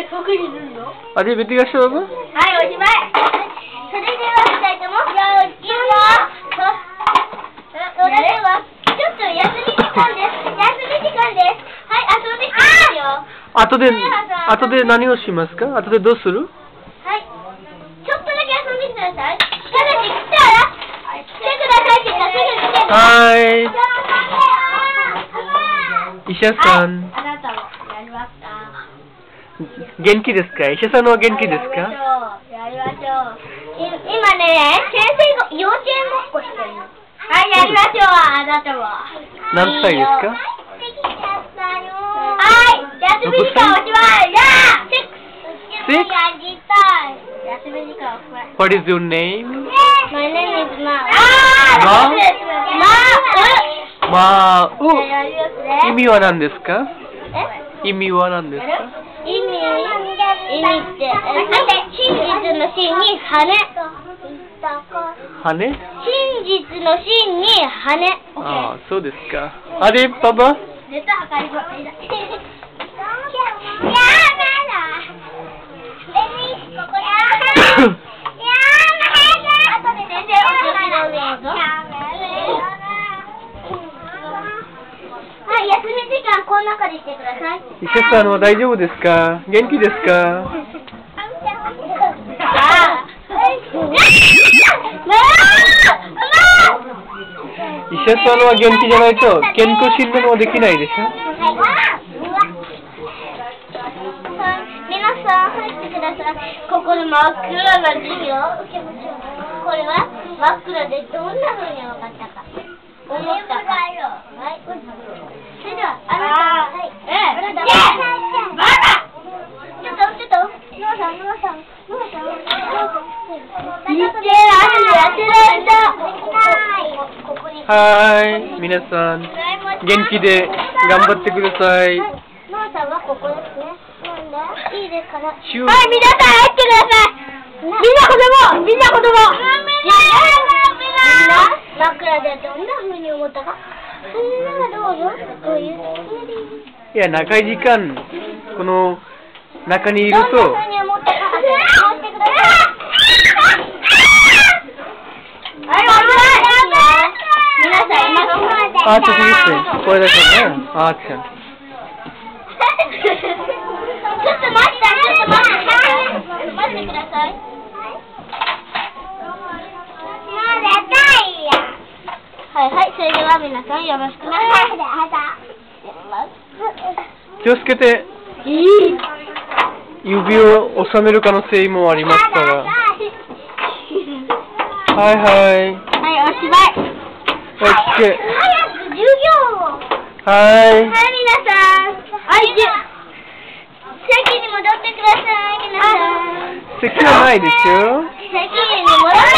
どこにいるの？ 아직 몇 개가 시작하고? はい、おしまい。それでは二人とも、いいよ。それでは、ちょっと休み時間です。はい、遊んできますよ。 後で何をしますか？後でどうする？ はい。ちょっとだけ遊んできてください。ただし、来たら、来てくださいって言ったらすぐ来てください。 はい。医者さん。 あなたもやりますか？ 元気ですか？医者さんは元気ですか？ やりましょう。今ね、先生が幼稚園ごっこしてるの。はい、やりましょう、あなたは。 何歳ですか？ はい、休み時間おしまい。 Six? やりたい。休み時間おしまい。 What is your name? My name is Ma. まあ、意味は何ですか？意味は何ですか？ 意味って、真実の真に羽。 羽？ 真実の真に羽。 ああ、そうですか。あれ、パパ？ 絶対測ります。はい、休み時間この中でしてください。 医者さんは大丈夫ですか？元気ですか？医者さんは元気じゃないと健康診断はできないでしょ？ 皆さん入ってください。ここで真っ暗な授業を受けましょう。これは真っ暗でどんな風に分かったか思ったか。はい。それではあなたはい。ちょっとノアさん。 はい、皆さん元気で頑張ってください。 ノアさんはここですね。なんでいいですかね。はい、皆さん入ってください。みんな子供。真っ暗でどんな風に思ったか。それならどうぞ。こういう。 いや、長い時間この中にいると。 どんな風に思ったか。思ってください。皆さん今のまで。 あ、ちょっと見て。これだけね。あ、ちゃん。 ちょっと待ってください。はい、それでは皆さんよろしくお願いします。 気をつけて。指を収める可能性もありますから。はい。 はい、おしまい。 オッケー。 早く授業を。 はい、 皆さん。席に戻ってください、皆さん。 席はないでしょ？ 席に戻って